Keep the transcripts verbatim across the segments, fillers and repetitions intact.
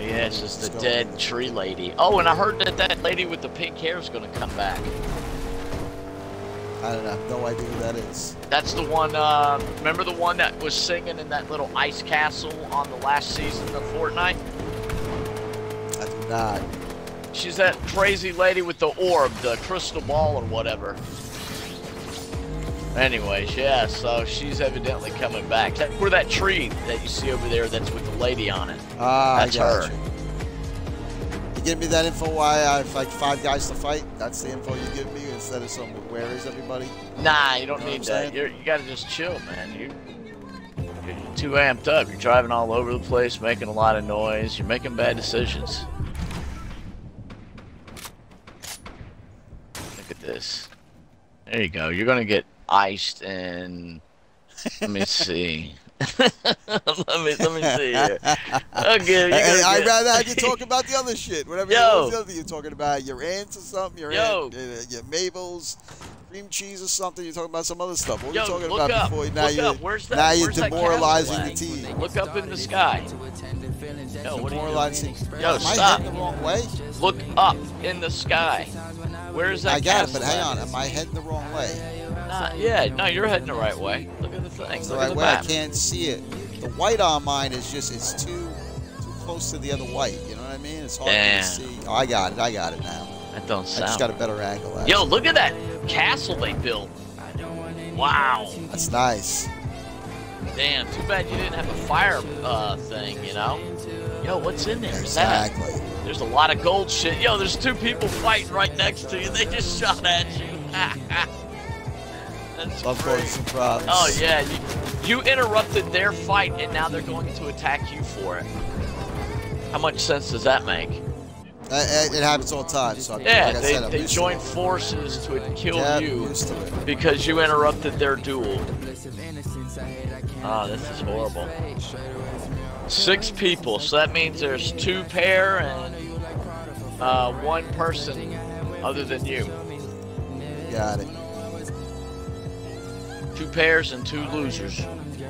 yeah, it's just the dead tree lady. Oh, and I heard that that lady with the pink hair is going to come back. I don't know. I have no idea who that is. That's the one, uh, remember the one that was singing in that little ice castle on the last season of Fortnite? I do not. She's that crazy lady with the orb, the crystal ball or whatever. Anyways, yeah, so she's evidently coming back. That, where that tree that you see over there that's with the lady on it. Ah, that's I got her. You. You give me that info why I have like five guys to fight? That's the info you give me instead of some where is everybody? Nah, you don't you know need that. You're, you gotta just chill, man. You, you're too amped up. You're driving all over the place, making a lot of noise. You're making bad decisions. Look at this. There you go. You're gonna get iced and let me see. let me let me see here. Okay, hey, I'd get... rather have you talk about the other shit. Whatever Yo. the other thing you're talking about, your ants or something, your Yo. aunt, uh, your Mabel's, cream cheese or something. You're talking about some other stuff. What Yo, are you talking look about up. before? Now look you're up. Where's that? now you're Where's that demoralizing the castle team. at? Look up in the sky. Yo, what are you Demoralizing. Yo, Am I stop. heading the wrong way? Look up in the sky. Where's that I got it, castle but hang at? on. Am I heading the wrong way? Nah, yeah, no, you're heading the right way. Look at the thing. It's the Look at right the way. I map. can't see it. The white on mine is just it's too too close to the other white. You know what I mean? It's hard Damn. to see. Oh, I got it. I got it now. That don't I sound. just got a better angle. Actually. Yo, look at that castle they built. Wow. That's nice. Damn, too bad you didn't have a fire uh, thing, you know? Yo, what's in there? Exactly. Is that? There's a lot of gold shit. Yo, there's two people fighting right next to you. They just shot at you. That's Love great. going some problems. Oh, yeah. You, you interrupted their fight, and now they're going to attack you for it. How much sense does that make? Uh, it happens all the time. So Yeah, like I they, said, I'm they used join to it. forces to kill Yeah, I'm you used to it. because you interrupted their duel. Oh, this is horrible. Six people, so that means there's two pair and uh, one person other than you. Got it. Two pairs and two losers.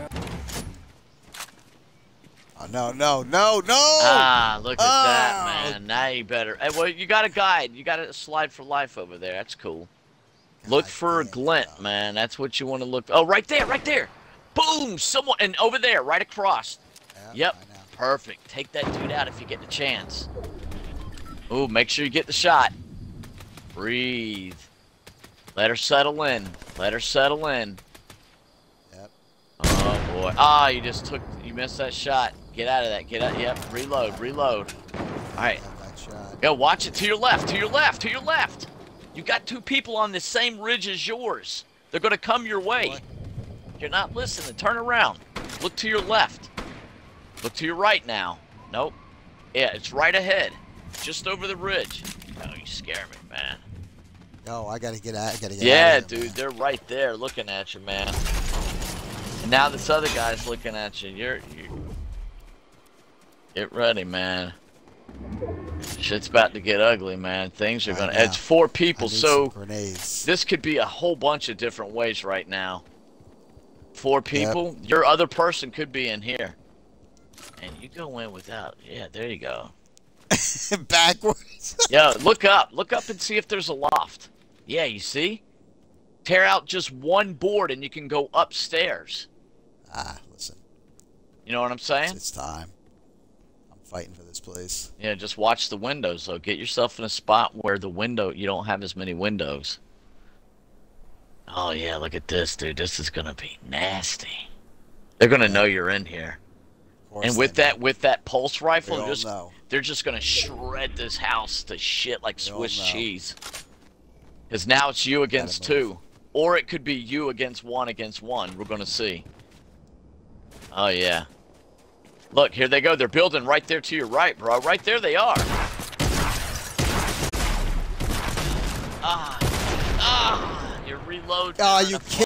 Oh, no, no, no, no! Ah, look at Oh. that, man. Now you better. Hey, well, you got a guide. You got a slide for life over there. That's cool. Look for a glint, man. That's what you want to look. Oh, right there, right there. Boom! Someone, and over there, right across. Yeah, Yep. Perfect. Take that dude out if you get the chance. Ooh, make sure you get the shot. Breathe. Let her settle in. Let her settle in. Yep. Oh boy. Ah, you just took. You missed that shot. Get out of that. Get out. Yep. Reload. Reload. All right. That shot. Yo, watch it to your left. To your left. To your left. You got two people on the same ridge as yours. They're gonna come your way. What? You're not listening. Turn around. Look to your left. Look to your right now. Nope. Yeah, it's right ahead. Just over the ridge. Oh, you scare me, man. Yo, I gotta get out. I gotta get Yeah, out of here, dude, man. they're right there looking at you, man. And now this other guy's looking at you. You're, you get ready, man. Shit's about to get ugly, man. Things are I gonna. know. It's four I people, need so some grenades. this could be a whole bunch of different ways right now. Four people. Yep. Your other person could be in here, and you go in without. Yeah, there you go. Backwards. Yo, look up. Look up and see if there's a loft. Yeah, you see? Tear out just one board and you can go upstairs. Ah, listen. You know what I'm saying? It's, it's time. I'm fighting for this place. Yeah, just watch the windows, though. Get yourself in a spot where the window, you don't have as many windows. Oh, yeah, look at this, dude. This is going to be nasty. They're going to know you're in here. And with that with that pulse rifle, They all just know. they're just gonna shred this house to shit like They all Swiss know. cheese. Because now it's you against two, or it could be you against one against one. We're gonna see. Oh yeah. Look, here they go. They're building right there to your right, bro. Right there they are. Ah, ah. You're reloading. Ah, you kidding?